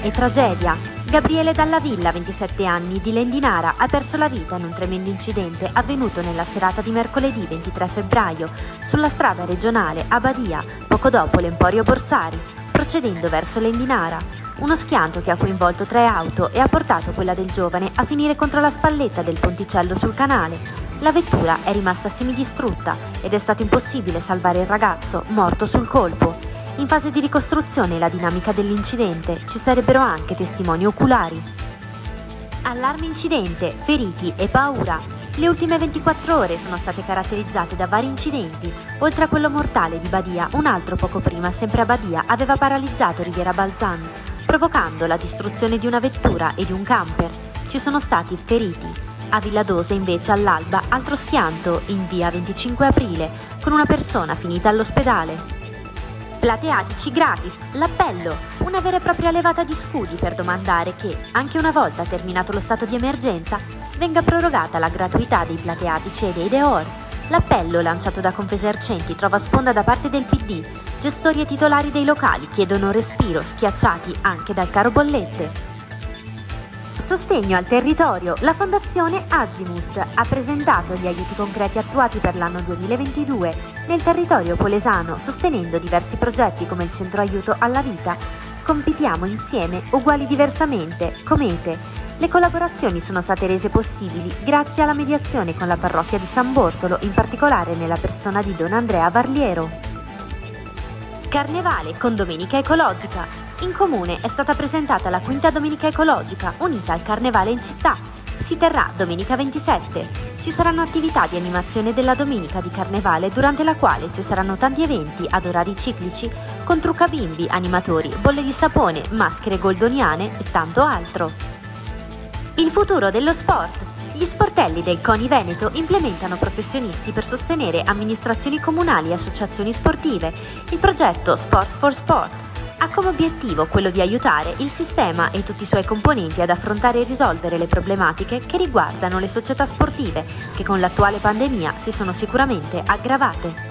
e tragedia. Gabriele Dalla Villa, 27 anni, di Lendinara, ha perso la vita in un tremendo incidente avvenuto nella serata di mercoledì 23 febbraio sulla strada regionale a Badia, poco dopo l'Emporio Borsari, procedendo verso Lendinara. Uno schianto che ha coinvolto 3 auto e ha portato quella del giovane a finire contro la spalletta del ponticello sul canale. La vettura è rimasta semidistrutta ed è stato impossibile salvare il ragazzo, morto sul colpo. In fase di ricostruzione la dinamica dell'incidente, ci sarebbero anche testimoni oculari. Allarme incidente, feriti e paura. Le ultime 24 ore sono state caratterizzate da vari incidenti. Oltre a quello mortale di Badia, un altro poco prima, sempre a Badia, aveva paralizzato Riviera Balzan, provocando la distruzione di una vettura e di un camper. Ci sono stati feriti. A Villadose invece all'alba altro schianto in via 25 aprile, con una persona finita all'ospedale. Plateatici gratis, l'appello, una vera e propria levata di scudi per domandare che, anche una volta terminato lo stato di emergenza, venga prorogata la gratuità dei plateatici e dei Deor. L'appello lanciato da Confesercenti trova sponda da parte del PD. Gestori e titolari dei locali chiedono respiro, schiacciati anche dal caro bollette. Sostegno al territorio. La Fondazione Azimut ha presentato gli aiuti concreti attuati per l'anno 2022 nel territorio polesano, sostenendo diversi progetti come il Centro Aiuto alla Vita, Compitiamo insieme, uguali diversamente, Comete. Le collaborazioni sono state rese possibili grazie alla mediazione con la parrocchia di San Bortolo, in particolare nella persona di Don Andrea Varliero. Carnevale con Domenica Ecologica. In comune è stata presentata la quinta Domenica Ecologica, unita al Carnevale in città. Si terrà domenica 27. Ci saranno attività di animazione della Domenica di Carnevale, durante la quale ci saranno tanti eventi ad orari ciclici, con trucca bimbi, animatori, bolle di sapone, maschere goldoniane e tanto altro. Il futuro dello sport. Gli sportelli del CONI Veneto implementano professionisti per sostenere amministrazioni comunali e associazioni sportive. Il progetto Sport for Sport ha come obiettivo quello di aiutare il sistema e tutti i suoi componenti ad affrontare e risolvere le problematiche che riguardano le società sportive, che con l'attuale pandemia si sono sicuramente aggravate.